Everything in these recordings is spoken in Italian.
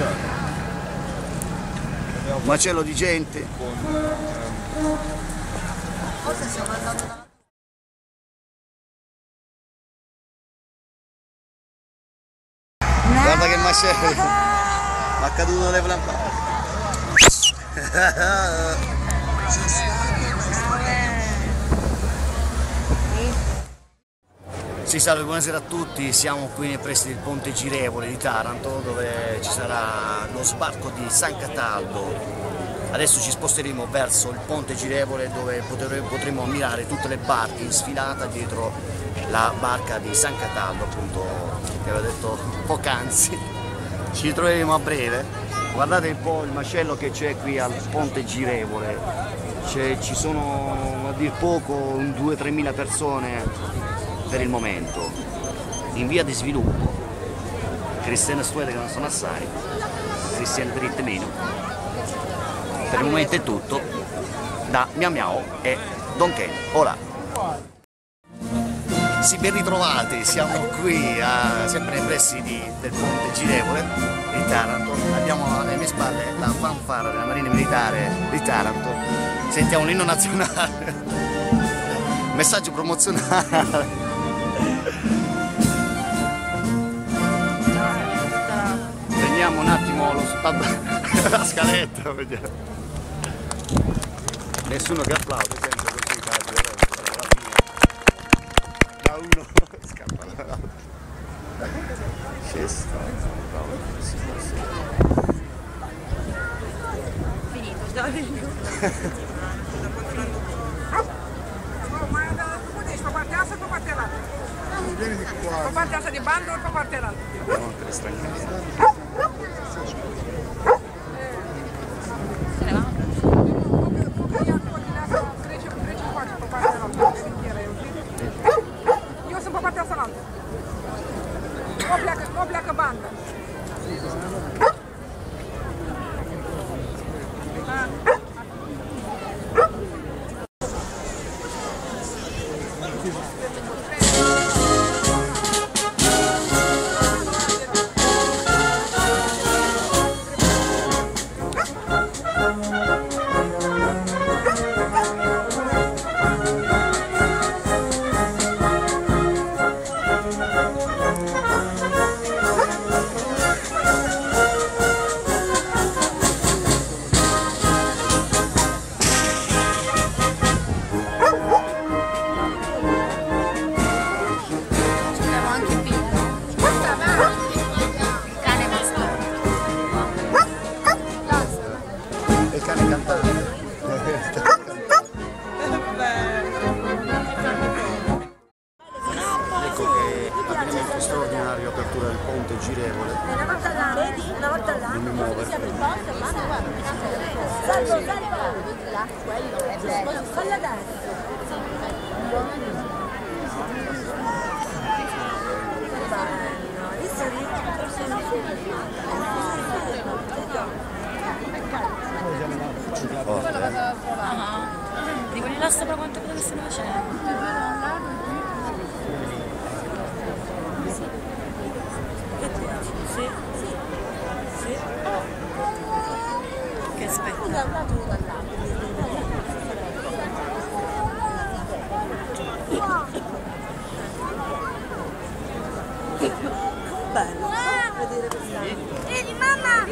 Un macello di gente. Forse stiamo andando da... Guarda che macello. Mi è caduto le lampade. Sì, salve, buonasera a tutti, siamo qui nei pressi del Ponte Girevole di Taranto dove ci sarà lo sbarco di San Cataldo. Adesso ci sposteremo verso il Ponte Girevole dove potremo ammirare tutte le barche in sfilata dietro la barca di San Cataldo, appunto, che avevo detto poc'anzi. Ci ritroveremo a breve. Guardate un po' il macello che c'è qui al Ponte Girevole. Ci sono a dir poco 2-3 mila persone per il momento, in via di sviluppo, cristiane stuete che non sono assai, cristiane dritte meno. Per il momento è tutto, da Miao Miao e Don Ken. Ora, sì, ben ritrovati, siamo qui sempre nei pressi del Ponte Girevole di Taranto, abbiamo alle mie spalle la fanfara della Marina Militare di Taranto, sentiamo l'inno nazionale, messaggio promozionale. Vediamo un attimo la scaletta, vediamo. Nessuno che applaude, sempre così, da uno scappa dall'altro. Finito, Può partirsi di bando o può partire l'altro? Abbiamo anche le straniere. Io sono partita l'altro. Non pleacă banda. Ecco che avvenimento straordinario, apertura del Ponte Girevole. Una volta là. Non mi muovere. Falla adesso. Dico, non so sopra quanto cosa stanno facendo. Sì. Che spettacolo. Bello, vedere questa. Vedi mamma!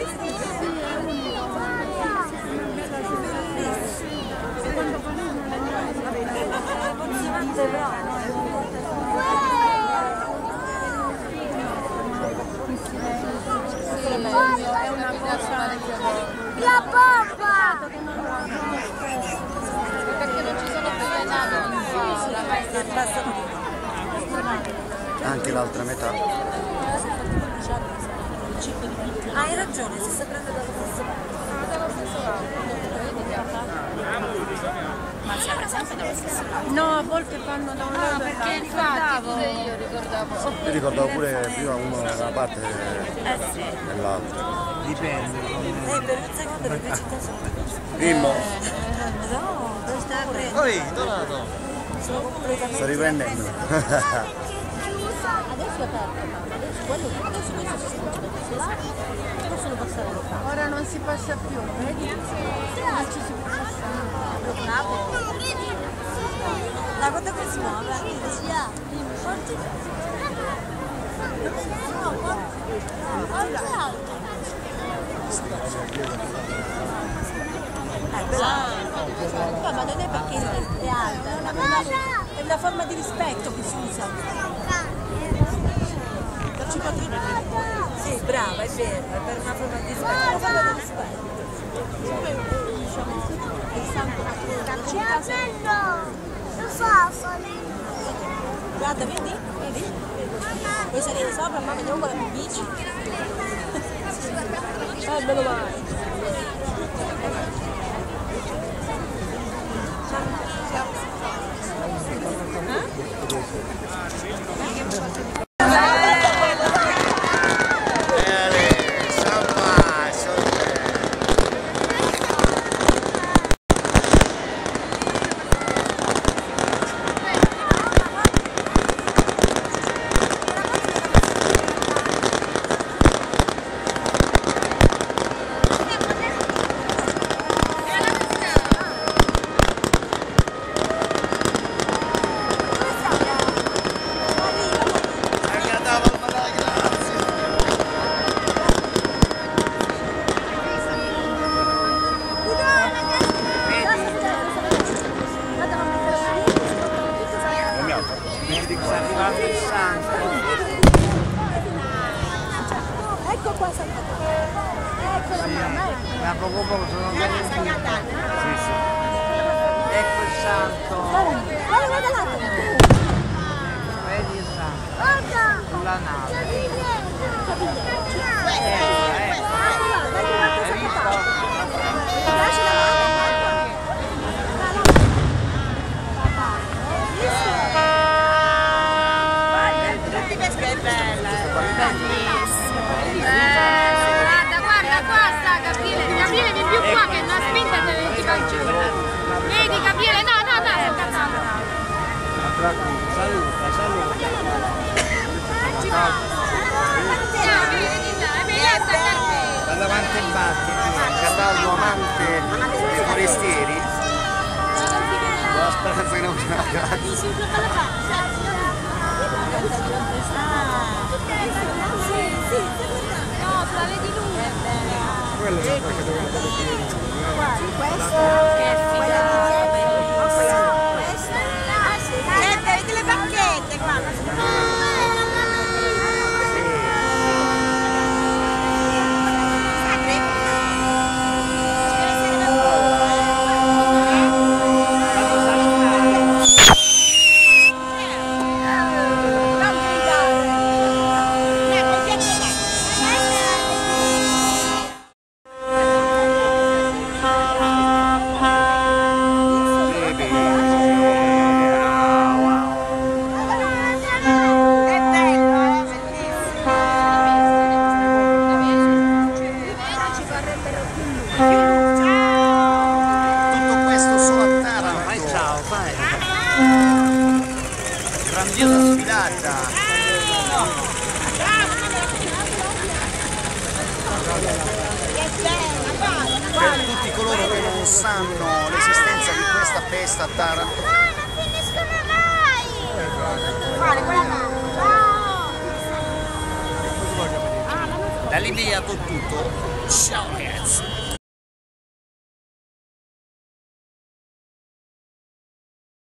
È una cosa La pappa! perché non ci sono più le navi. Anche l'altra metà. Hai ragione, si sta prendendo dallo stesso Ma si apre sempre dallo stesso lato. No, a volte fanno da un lato Perché infatti io ricordavo. Io ricordavo pure prima uno da una parte Sì. dell'altra. Dipende. per un secondo perché città sono Dimmo, no, dove stai aprendo? Oi, Donato! Sono completamente sto riprendendo. adesso è aperto, adesso questo si possono Ora non si passa più, vedi? Non ci si può passare. La cosa che si muove, ma non è perché è alta, è una forma di rispetto che si usa. Non ci potrebbe. Sì, brava, è vero, è per una forma di rispetto, una forma di rispetto. Diciamo, è il santo patrono della città. Guarda, vedi? Vedi? Puoi salire sopra, mamma, andiamo con la bici. Meno male. Ecco qua Santa Teresa. Ecco la mamma. Da poco sono venuti. Sì, sì. Ecco il santo. Guarda là. Vedi il santo. Sulla nave. Hai visto? Che bella, bellissimo. Guarda qua sta Gabriele, Gabriele vieni più qua che è una spinta e non ti fa giù. Vedi Gabriele, no, Saluta, saluta. Da davanti in batti, Cataldo amante dei forestieri. La speranza che non sia una cazzo. No, la vedi lui. quello è perché doveva Questo Che figata, bellissimo. vedete le bacchette qua. Tutto questo solo a Taranto. Vai, ciao, vai. Grandiosa sfilata. Per tutti coloro che non sanno l'esistenza di questa festa a Taranto, Non finiscono mai! da Libia tutto. Ciao.